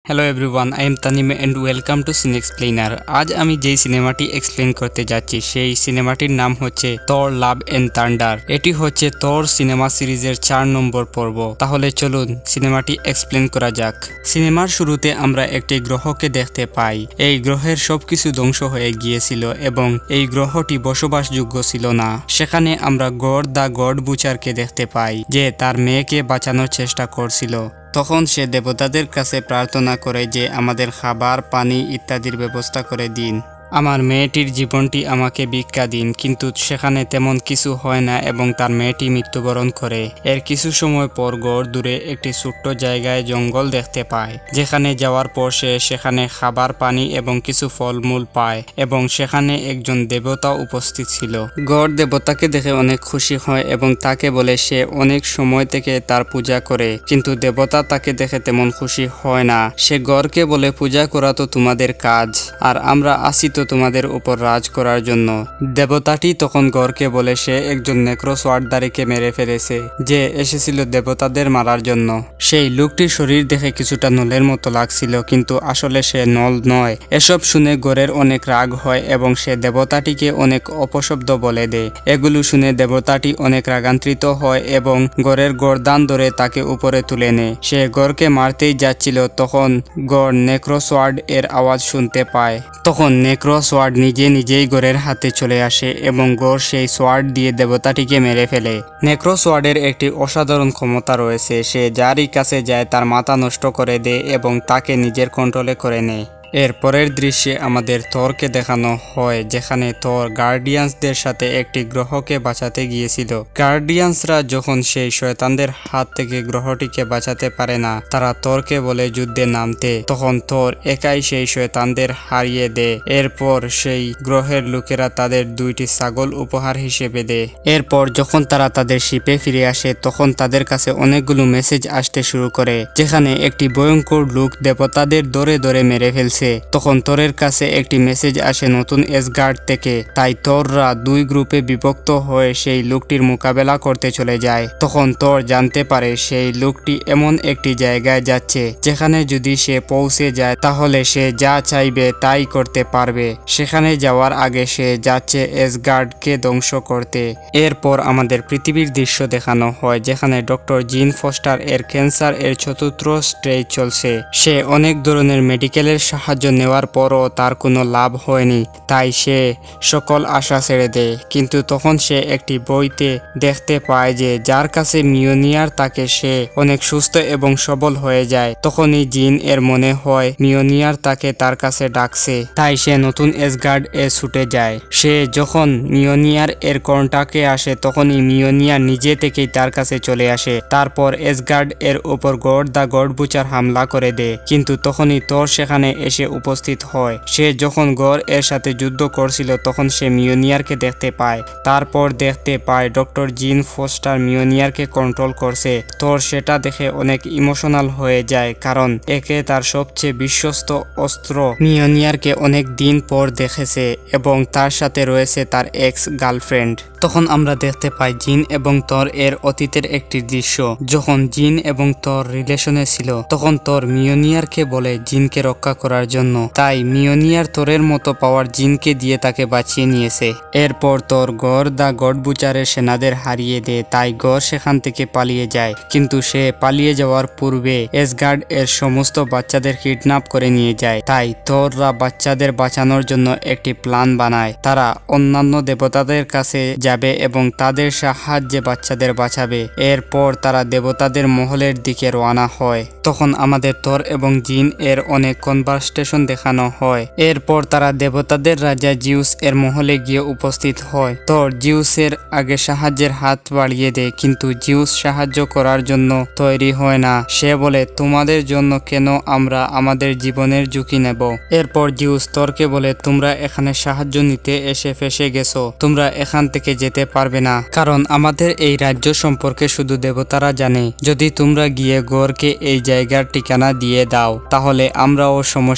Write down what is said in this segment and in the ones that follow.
Hello everyone, I am Tanim and welcome to Cinexplainer. আজ আমি যেই সিনেমাটি এক্সপ্লেন করতে যাচ্ছি সেই সিনেমাটির নাম হচ্ছে থর লাভ অ্যান্ড থান্ডার। এটি হচ্ছে থর সিনেমা সিরিজের 4 নম্বর পর্ব। তাহলে চলুন সিনেমাটি এক্সপ্লেন করা যাক। সিনেমার শুরুতে আমরা একটি গ্রহকে দেখতে পাই। এই গ্রহের সবকিছু ধ্বংস হয়ে গিয়েছিল এবং এই গ্রহটি বসবাসযোগ্য ছিল না। সেখানে আমরা গড দ্য গড বুচারকে দেখতে পাই, যে তার মেয়েকে বাঁচানোর চেষ্টা করছিল। তখন সে দেবতাদের কাছে প্রার্থনা করে যে আমাদের খাবার, পানি ইত্যাদির ব্যবস্থা করে দিন, আমার মেয়েটির জীবনটি আমাকে ভিক্ষা দিন। কিন্তু সেখানে তেমন কিছু হয় না এবং তার মেয়েটি মৃত্যুবরণ করে। এর কিছু সময় পর গড় দূরে একটি ছোট্ট জায়গায় জঙ্গল দেখতে পায়, যেখানে যাওয়ার পর সে সেখানে খাবার, পানি এবং কিছু ফলমূল পায় এবং সেখানে একজন দেবতা উপস্থিত ছিল। গড় দেবতাকে দেখে অনেক খুশি হয় এবং তাকে বলে সে অনেক সময় থেকে তার পূজা করে, কিন্তু দেবতা তাকে দেখে তেমন খুশি হয় না। সে গড়কে বলে, পূজা করা তো তোমাদের কাজ, আর আমরা আসি তো তোমাদের উপর রাজ করার জন্য। দেবতাটি তখন গড়কে বলে সে একজন নেক্রোসওয়ার্ডধারীকে মেরে ফেলেছে, যে এসেছিল দেবতাদের মারার জন্য। সেই লোকটির শরীর দেখে কিছুটা নলের মতো লাগছিল, কিন্তু আসলে সে নল নয়। এসব শুনে গড়ের অনেক রাগ হয় এবং সে দেবতাটিকে অনেক অপশব্দ বলে দেয়। এগুলো শুনে দেবতাটি অনেক রাগান্বিত হয় এবং গড়ের গর্দান ধরে তাকে উপরে তুলে নেয়। সে গড়কে মারতেই যাচ্ছিল, তখন গড় নেক্রোসওয়ার্ড এর আওয়াজ শুনতে পায়। তখন নেক্রোসওয়ার্ড নিজেই গড়ের হাতে চলে আসে এবং গড় সেই সোয়ার্ড দিয়ে দেবতাটিকে মেরে ফেলে। নেক্রোসওয়ার্ডের একটি অসাধারণ ক্ষমতা রয়েছে, সে যারই কাছে যায় তার মাথা নষ্ট করে দেয় এবং তাকে নিজের কন্ট্রোলে করে নেয়। এর পরের দৃশ্যে আমাদের থরকে দেখানো হয়, যেখানে থর গার্ডিয়ানসদের সাথে একটি গ্রহকে বাঁচাতে গিয়েছিল। গার্ডিয়ানসরা যখন সেই শয়তানদের হাত থেকে গ্রহটিকে বাঁচাতে পারে না, তারা থরকে বলে যুদ্ধে নামতে। তখন থর একাই সেই শয়তানদের হারিয়ে দেয়। এরপর সেই গ্রহের লোকেরা তাদের 2টি ছাগল উপহার হিসেবে দেয়। এরপর যখন তারা তাদের শিপে ফিরে আসে, তখন তাদের কাছে অনেকগুলো মেসেজ আসতে শুরু করে, যেখানে একটি ভয়ঙ্কর লোক দেবতাদের দরে দরে মেরে ফেলছে। তখন থরের কাছে একটি মেসেজ আসে নতুন এসগার্ড থেকে। তাই থররা 2 গ্রুপে বিভক্ত হয়ে সেই লোকটির মোকাবেলা করতে চলে যায়। তখন থর জানতে পারে সেই লোকটি এমন একটি জায়গায় যাচ্ছে, যেখানে যদি সে পৌঁছে যায় তাহলে সে যা চাইবে তাই করতে পারবে। সেখানে যাওয়ার আগে সে যাচ্ছে এসগার্ডকে ধ্বংস করতে। এরপর আমাদের পৃথিবীর দৃশ্য দেখানো হয়, যেখানে ডক্টর জিন ফস্টার এর ক্যান্সার এর 4র্থ স্টেজ চলছে। সে অনেক ধরনের মেডিকেলের সাহায্য নেওয়ার পরও তার কোনো লাভ হয়নি, তাই সে সকল আশা ছেড়ে দেয়। কিন্তু তখন সে একটি বইতে দেখতে পায় যে যার কাছে মিওনিয়ার তাকে সে অনেক সুস্থ এবং সবল হয়ে যায়। তখনই জিন এর মনে হয় মিওনিয়ার তাকে তার কাছে ডাকছে, তাই সে নতুন এসগার্ড এ ছুটে যায়। সে যখন মিওনিয়ার এর কর্ণটাকে আসে, তখনই মিওনিয়ার নিজে থেকেই তার কাছে চলে আসে। তারপর এসগার্ড এর উপর গড দ্য গড বুচার হামলা করে দেয়। কিন্তু তখনই থর সেখানে এসে উপস্থিত হয়। সে যখন গড় এর সাথে যুদ্ধ করছিল, তখন সে মিওনিয়ারকে দেখতে পায়। তারপর দেখতে পায় ডক্টর জিন ফস্টার মিওনিয়ারকে কন্ট্রোল করছে। থর সেটা দেখে অনেক ইমোশনাল হয়ে যায়, কারণ একে তার সবচেয়ে বিশ্বস্ত অস্ত্র মিওনিয়ারকে অনেক দিন পর দেখেছে এবং তার সাথে রয়েছে তার এক্স গার্লফ্রেন্ড। তখন আমরা দেখতে পাই জিন এবং থর এর অতীতের একটি দৃশ্য। যখন জিন এবং থর রিলেশনে ছিল, তখন থর মিওনিয়ারকে বলে জিনকে রক্ষা করার জন্য। তাই মিওনিয়ার থরের মতো পাওয়ার জিনকে দিয়ে তাকে বাঁচিয়ে নিয়েছে। এরপর থর গড় দ্য গড বুচারের সেনাদের হারিয়ে দেয়, তাই গড় সেখান থেকে পালিয়ে যায়। কিন্তু সে পালিয়ে যাওয়ার পূর্বে এসগার্ড এর সমস্ত বাচ্চাদের কিডন্যাপ করে নিয়ে যায়। তাই থররা বাচ্চাদের বাঁচানোর জন্য একটি প্ল্যান বানায়। তারা অন্যান্য দেবতাদের কাছে যাবে এবং তাদের সাহায্যে বাচ্চাদের বাঁচাবে। এরপর তারা দেবতাদের মহলের দিকে রওনা হয়। তখন আমাদের থর এবং জিন এর অনেক কনভারসেশন দেখানো হয়। এরপর তারা দেবতাদের রাজা জিউস এর মহলে গিয়ে উপস্থিত হয়। থর জিউসের আগে সাহায্যের হাত বাড়িয়ে দেয়, কিন্তু জিউস সাহায্য করার জন্য তৈরি হয় না। সে বলে, তোমাদের জন্য কেন আমরা আমাদের জীবনের ঝুঁকি নেব। এরপর জিউস থরকে বলে, তোমরা এখানে সাহায্য নিতে এসে ফেসে গেছো, তোমরা এখান থেকে যেতে পারবে না, কারণ আমাদের এই রাজ্য সম্পর্কে শুধু দেবতারা জানে। যদি তোমরা গিয়ে গড়কে এই জায়গার ঠিকানা দিয়ে দাও, তাহলে আমরাও সমস্যা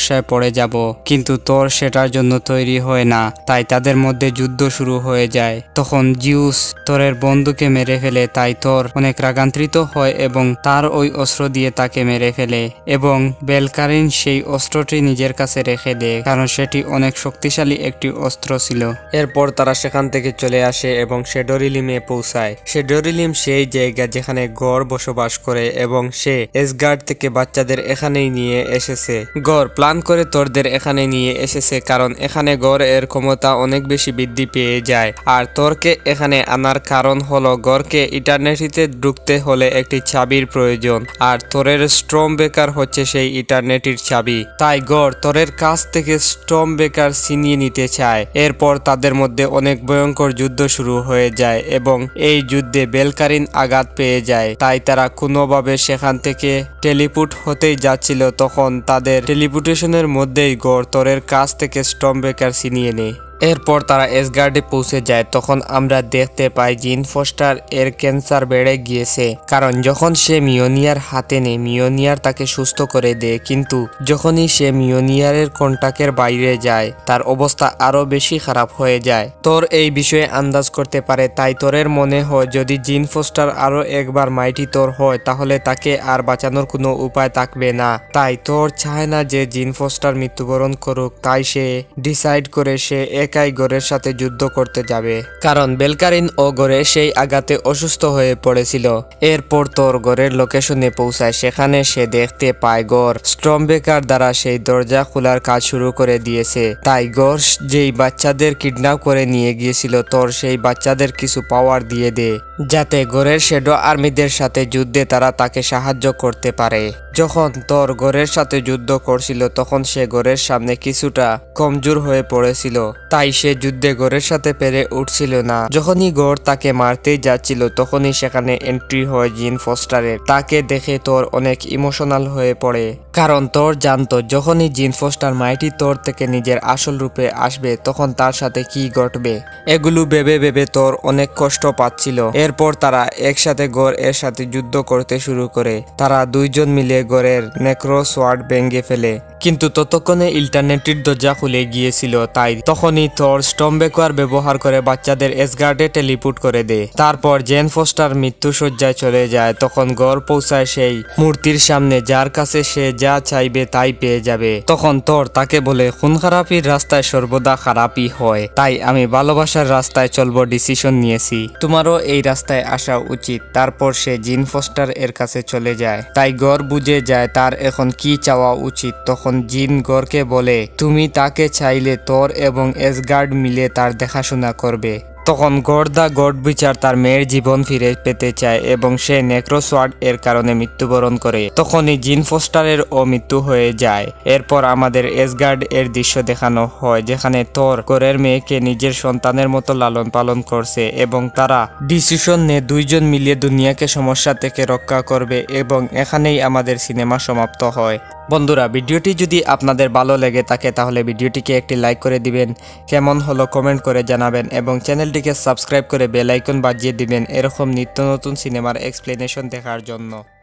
সমস্যায় পড়ে যাব, কিন্তু থর সেটার জন্য তৈরি হয় না। তাই তাদের মধ্যে যুদ্ধ শুরু হয়ে যায়। তখন জিউস থরের বন্ধুকে মেরে ফেলে। তাই থর অনেক রাগান্বিত হয় এবং তার ওই অস্ত্র দিয়ে তাকে মেরে ফেলে এবং বেলকারিন সেই অস্ত্রটি নিজের কাছে রেখে দেয়, কারণ সেটি অনেক শক্তিশালী একটি অস্ত্র ছিল। এরপর তারা সেখান থেকে চলে আসে এবং শেডোরিলিমে পৌঁছায়। শেডোরিলিম সেই জায়গা যেখানে গড় বসবাস করে এবং সে এসগার্ড থেকে বাচ্চাদের এখানেই নিয়ে এসেছে। গড় প্ল্যান করে থরদের এখানে নিয়ে এসেছে, কারণ এখানে গড় এর ক্ষমতা অনেক বেশি বৃদ্ধি পেয়ে যায়। আর থরকে এখানে আনার কারণ হলো গড়কে ইটারনিটিতে ঢুকতে হলে একটি চাবির প্রয়োজন, আর থরের স্টর্ম ব্রেকার হচ্ছে সেই ইটারনিটির চাবি। তাই গড় থরের কাছ থেকে স্টর্ম ব্রেকার ছিনিয়ে নিতে চায়। এরপর তাদের মধ্যে অনেক ভয়ঙ্কর যুদ্ধ শুরু হয়ে যায় এবং এই যুদ্ধে বেলকারিন আঘাত পেয়ে যায়। তাই তারা কোনোভাবে সেখান থেকে টেলিপুট হতেই যাচ্ছিল, তখন তাদের টেলিপুটেশনের মধ্যেই গড় থরের কাছ থেকে স্টর্ম ব্রেকার ছিনিয়ে নেয়। এরপর তারা এসগার্ডে পৌঁছে যায়। তখন আমরা দেখতে পাই জিন ফস্টার এর ক্যান্সার বেড়ে গিয়েছে, কারণ যখন সে মিওনিয়ার হাতে নেয় মিওনিয়ার তাকে সুস্থ করে দেয়, কিন্তু যখনই সে মিওনিয়ারের কন্টাক্টের বাইরে যায় তার অবস্থা আরো বেশি খারাপ হয়ে যায়। থর এই বিষয়ে আন্দাজ করতে পারে। তাই থরের মনে হয় যদি জিন ফস্টার আরো একবার মাইটি থর হয় তাহলে তাকে আর বাঁচানোর কোনো উপায় থাকবে না। তাই থর চায় না যে জিন ফস্টার মৃত্যুবরণ করুক। তাই সে ডিসাইড করে সে একাই গড়ের সাথে যুদ্ধ করতে যাবে, কারণ বেলকারিন ও গড়ে সেই আঘাতে অসুস্থ হয়ে পড়েছিল। এরপর থর গড়ের লোকেশনে পৌঁছায়। সেখানে সে দেখতে পায় গড় স্টর্ম ব্রেকার দ্বারা সেই দরজা খোলার কাজ শুরু করে দিয়েছে। তাই গড় যেই বাচ্চাদের কিডন্যাপ করে নিয়ে গিয়েছিল থর সেই বাচ্চাদের কিছু পাওয়ার দিয়ে দেয়, যাতে গড়ের শ্যাডো আর্মিদের সাথে যুদ্ধে তারা তাকে সাহায্য করতে পারে। যখন থর গড়ের সাথে যুদ্ধ করছিল তখন সে গড়ের সামনে কিছুটা কমজোর হয়ে পড়েছিল, তাই সে যুদ্ধে গড়ের সাথে পেরে উঠছিল না। যখনই গড় তাকে মারতেই যাচ্ছিল তখনই সেখানে এন্ট্রি হয় জিন ফস্টারের। তাকে দেখে থর অনেক ইমোশনাল হয়ে পড়ে, কারণ থর জানতো যখনই জিন ফস্টার মাইটি থর থেকে নিজের আসল রূপে আসবে তখন তার সাথে কি ঘটবে। এগুলো ভেবে ভেবে থর অনেক কষ্ট পাচ্ছিল। এরপর তারা একসাথে গড় এর সাথে যুদ্ধ করতে শুরু করে। তারা দুইজন মিলে গড়ের নেক্রো সোয়ার্ড ভেঙে ফেলে, কিন্তু ততক্ষণে ইন্টারনেটের দরজা খুলে গিয়েছিল। তাই তখনই থর স্টর্ম ব্রেকার ব্যবহার করে বাচ্চাদের এসগার্ডে টেলিপুট করে দেয়। তারপর জেন ফস্টার মৃত্যুশয্যায় চলে যায়। তখন গড় পৌঁছায় সেই মূর্তির সামনে, যার কাছে সে যা চাইবে তাই পেয়ে যাবে। তখন থর তাকে বলে খুন খারাপির রাস্তায় সর্বদা খারাপই হয়, তাই আমি ভালোবাসার রাস্তায় চলবো ডিসিশন নিয়েছি, তোমারও এই রাস্তায় আসা উচিত। তারপর সে জিন ফস্টার এর কাছে চলে যায়। তাই গড় বুঝে যায় তার এখন কি চাওয়া উচিত। তখন জিন গড়কে বলে তুমি তাকে চাইলে থর এবং এসগার্ড মিলে তার দেখাশোনা করবে। তখন গড় দা গড বিচার তার মেয়ের জীবন ফিরে পেতে চায় এবং সে নেক্রোসোয়ার্ড এর কারণে মৃত্যুবরণ করে। তখনই জিন ফস্টারের ও মৃত্যু হয়ে যায়। এরপর আমাদের এসগার্ড এর দৃশ্য দেখানো হয়, যেখানে থর গড়ের মেয়েকে নিজের সন্তানের মতো লালন পালন করছে এবং তারা ডিসিশন নিয়ে দুইজন মিলিয়ে দুনিয়াকে সমস্যা থেকে রক্ষা করবে। এবং এখানেই আমাদের সিনেমা সমাপ্ত হয়। বন্ধুরা, ভিডিওটি যদি আপনাদের ভালো লেগে থাকে তাহলে ভিডিওটিকে একটি লাইক করে দিবেন, কেমন হলো কমেন্ট করে জানাবেন এবং চ্যানেলটিকে সাবস্ক্রাইব করে বেল আইকন বাজিয়ে দিবেন এরকম নিত্য নতুন সিনেমার এক্সপ্লেনেশন দেখার জন্য।